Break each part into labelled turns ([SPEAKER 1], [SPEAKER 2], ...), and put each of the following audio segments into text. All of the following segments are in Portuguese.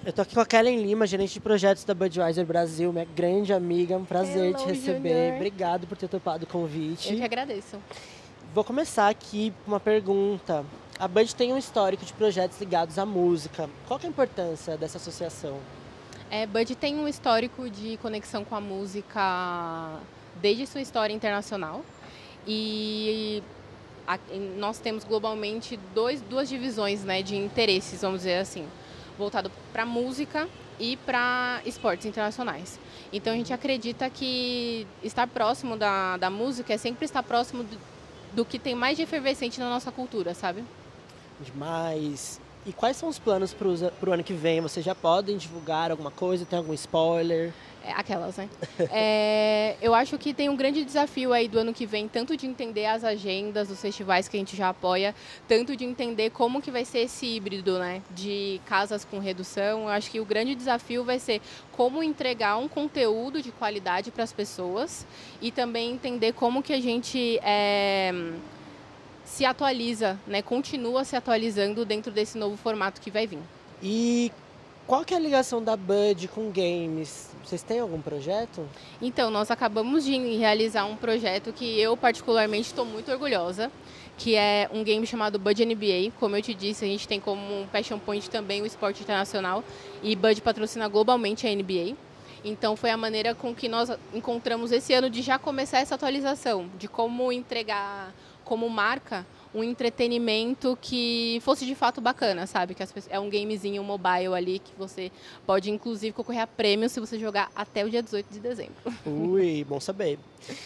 [SPEAKER 1] Eu tô aqui com a Kellen Lima, gerente de projetos da Budweiser Brasil, minha grande amiga. Um prazer
[SPEAKER 2] Hello,
[SPEAKER 1] te receber.
[SPEAKER 2] Junior.
[SPEAKER 1] Obrigado por ter topado o convite.
[SPEAKER 2] Eu que agradeço.
[SPEAKER 1] Vou começar aqui com uma pergunta. A Bud tem um histórico de projetos ligados à música. Qual que é a importância dessa associação?
[SPEAKER 2] Bud tem um histórico de conexão com a música desde sua história internacional. E nós temos globalmente duas divisões, né, de interesses, vamos dizer assim, voltado para música e para esportes internacionais. Então a gente acredita que estar próximo da música é sempre estar próximo do que tem mais de efervescente na nossa cultura, sabe?
[SPEAKER 1] Demais. E quais são os planos para o ano que vem? Vocês já podem divulgar alguma coisa? Tem algum spoiler?
[SPEAKER 2] Aquelas, né? Eu acho que tem um grande desafio aí do ano que vem, tanto de entender as agendas dos festivais que a gente já apoia, tanto de entender como que vai ser esse híbrido, né? De casas com redução. Eu acho que o grande desafio vai ser como entregar um conteúdo de qualidade para as pessoas e também entender como que a gente se atualiza, né? Continua se atualizando dentro desse novo formato que vai vir.
[SPEAKER 1] E qual que é a ligação da Bud com games? Vocês têm algum projeto?
[SPEAKER 2] Então, nós acabamos de realizar um projeto que eu particularmente estou muito orgulhosa, que é um game chamado Bud NBA. Como eu te disse, a gente tem como um passion point também o esporte internacional e Bud patrocina globalmente a NBA. Então foi a maneira com que nós encontramos esse ano de já começar essa atualização, de como entregar como marca um entretenimento que fosse de fato bacana, sabe? Que é um gamezinho mobile ali que você pode inclusive concorrer a prêmios se você jogar até o dia 18 de dezembro.
[SPEAKER 1] Ui, bom saber.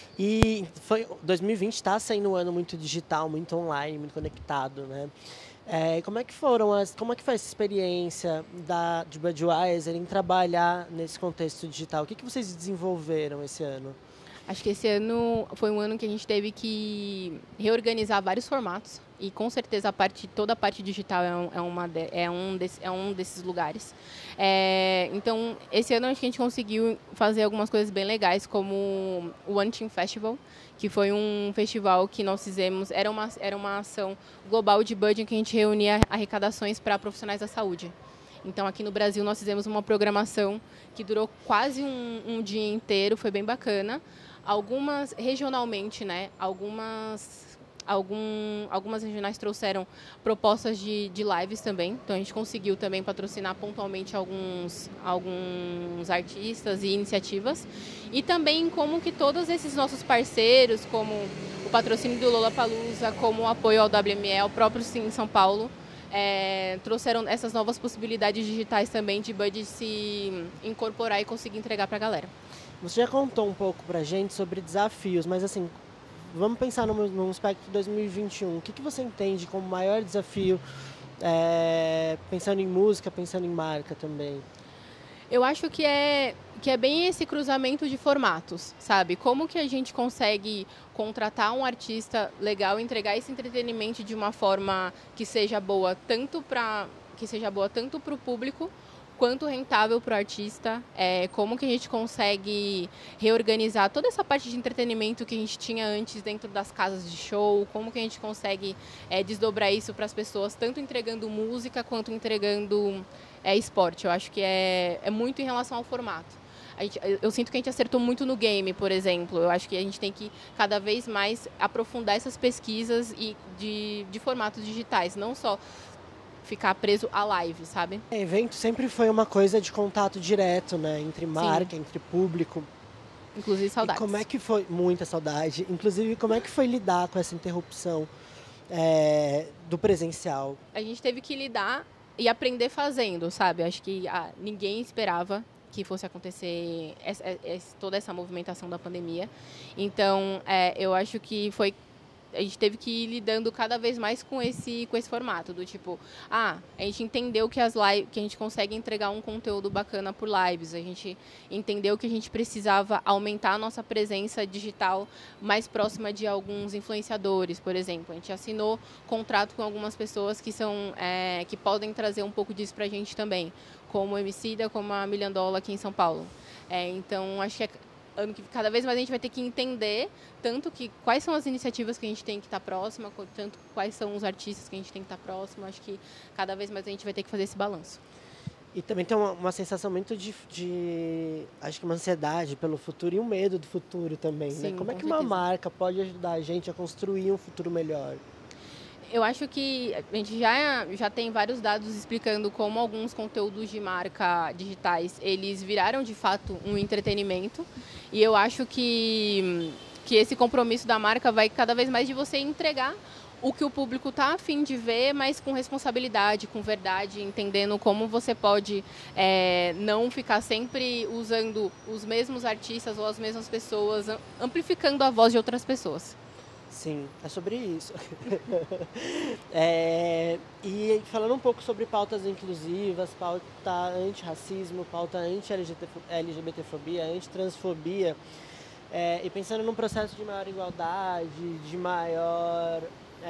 [SPEAKER 1] E 2020 está sendo um ano muito digital, muito online, muito conectado, né? Como é que foi essa experiência de Budweiser em trabalhar nesse contexto digital? O que vocês desenvolveram esse ano?
[SPEAKER 2] Acho que esse ano foi um ano que a gente teve que reorganizar vários formatos e com certeza toda a parte digital é um desses lugares. Então, esse ano acho que a gente conseguiu fazer algumas coisas bem legais, como o One Team Festival, que foi um festival que nós fizemos, era uma ação global de Bud em que a gente reunia arrecadações para profissionais da saúde. Então, aqui no Brasil, nós fizemos uma programação que durou quase um dia inteiro, foi bem bacana. Algumas, regionalmente, né? Algumas regionais trouxeram propostas de lives também. Então, a gente conseguiu também patrocinar pontualmente alguns artistas e iniciativas. E também como que todos esses nossos parceiros, como o patrocínio do Lollapalooza, como o apoio ao WME, o próprio Sim em São Paulo, trouxeram essas novas possibilidades digitais também de Bud se incorporar e conseguir entregar para a galera.
[SPEAKER 1] Você já contou um pouco pra gente sobre desafios, mas assim, vamos pensar no aspecto de 2021. O que você entende como maior desafio, pensando em música, pensando em marca também?
[SPEAKER 2] Eu acho que é bem esse cruzamento de formatos, sabe? Como que a gente consegue contratar um artista legal, entregar esse entretenimento de uma forma que seja boa tanto para o público quanto rentável para o artista, como que a gente consegue reorganizar toda essa parte de entretenimento que a gente tinha antes dentro das casas de show, como que a gente consegue desdobrar isso para as pessoas, tanto entregando música quanto entregando esporte. Eu acho que é muito em relação ao formato. Eu sinto que a gente acertou muito no game, por exemplo. Eu acho que a gente tem que cada vez mais aprofundar essas pesquisas de formatos digitais, não só ficar preso à live, sabe?
[SPEAKER 1] Evento sempre foi uma coisa de contato direto, né? Entre marca,
[SPEAKER 2] Sim.
[SPEAKER 1] entre público.
[SPEAKER 2] Inclusive saudades.
[SPEAKER 1] E como é que foi? Muita saudade. Inclusive, como é que foi lidar com essa interrupção do presencial?
[SPEAKER 2] A gente teve que lidar e aprender fazendo, sabe? Acho que ninguém esperava que fosse acontecer toda essa movimentação da pandemia. Então, eu acho que a gente teve que ir lidando cada vez mais com esse formato, do tipo, a gente entendeu que que a gente consegue entregar um conteúdo bacana por lives, a gente entendeu que a gente precisava aumentar a nossa presença digital mais próxima de alguns influenciadores, por exemplo. A gente assinou contrato com algumas pessoas que podem trazer um pouco disso pra gente também, como o Emicida, como a Milhandola aqui em São Paulo. Então, acho que ano que cada vez mais a gente vai ter que entender tanto quais são as iniciativas que a gente tem que estar próxima, tanto quais são os artistas que a gente tem que estar próximo. Acho que cada vez mais a gente vai ter que fazer esse balanço.
[SPEAKER 1] E também tem uma sensação muito acho que uma ansiedade pelo futuro e um medo do futuro também, né?
[SPEAKER 2] Sim,
[SPEAKER 1] Como é
[SPEAKER 2] com
[SPEAKER 1] que uma
[SPEAKER 2] certeza.
[SPEAKER 1] marca pode ajudar a gente a construir um futuro melhor?
[SPEAKER 2] Eu acho que a gente já tem vários dados explicando como alguns conteúdos de marca digitais, eles viraram de fato um entretenimento. E eu acho que esse compromisso da marca vai cada vez mais de você entregar o que o público está a fim de ver, mas com responsabilidade, com verdade, entendendo como você pode não ficar sempre usando os mesmos artistas ou as mesmas pessoas, amplificando a voz de outras pessoas.
[SPEAKER 1] Sim, é sobre isso. E falando um pouco sobre pautas inclusivas, pauta antirracismo, pauta anti-LGBTfobia, anti-transfobia, e pensando num processo de maior igualdade, de maior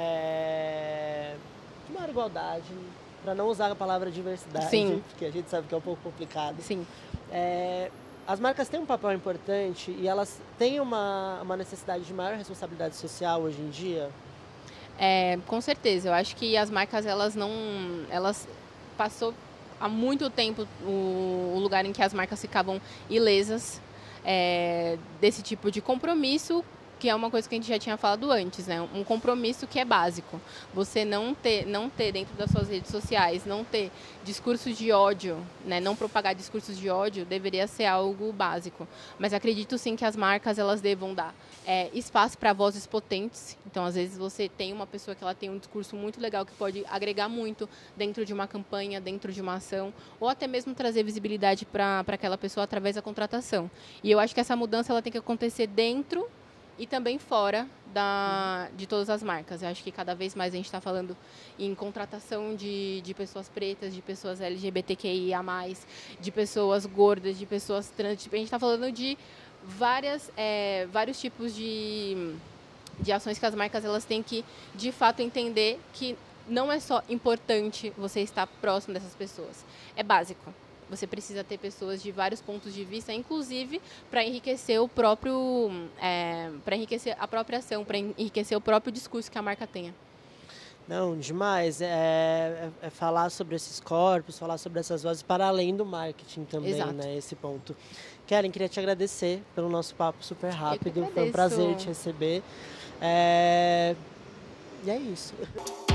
[SPEAKER 1] igualdade, para não usar a palavra diversidade,
[SPEAKER 2] Sim.
[SPEAKER 1] porque a gente sabe que é um pouco complicado.
[SPEAKER 2] Sim.
[SPEAKER 1] As marcas têm um papel importante e elas têm uma necessidade de maior responsabilidade social hoje em dia?
[SPEAKER 2] Com certeza. Eu acho que as marcas, elas passou há muito tempo o lugar em que as marcas ficavam ilesas desse tipo de compromisso, que é uma coisa que a gente já tinha falado antes, né? Um compromisso que é básico. Você não ter dentro das suas redes sociais, não ter discursos de ódio, né? Não propagar discursos de ódio deveria ser algo básico. Mas acredito sim que as marcas elas devam dar espaço para vozes potentes. Então, às vezes você tem uma pessoa que ela tem um discurso muito legal que pode agregar muito dentro de uma campanha, dentro de uma ação, ou até mesmo trazer visibilidade para aquela pessoa através da contratação. E eu acho que essa mudança ela tem que acontecer dentro e também fora de todas as marcas. Eu acho que cada vez mais a gente está falando em contratação de pessoas pretas, de pessoas LGBTQIA+, de pessoas gordas, de pessoas trans. A gente está falando de vários tipos de ações que as marcas elas têm que, de fato, entender que não é só importante você estar próximo dessas pessoas. É básico. Você precisa ter pessoas de vários pontos de vista, inclusive para enriquecer para enriquecer a própria ação, para enriquecer o próprio discurso que a marca tenha.
[SPEAKER 1] Não, demais. É falar sobre esses corpos, falar sobre essas vozes para além do marketing também,
[SPEAKER 2] Exato.
[SPEAKER 1] né? Esse ponto. Kellen, queria te agradecer pelo nosso papo super rápido. Foi um prazer te receber. E é isso.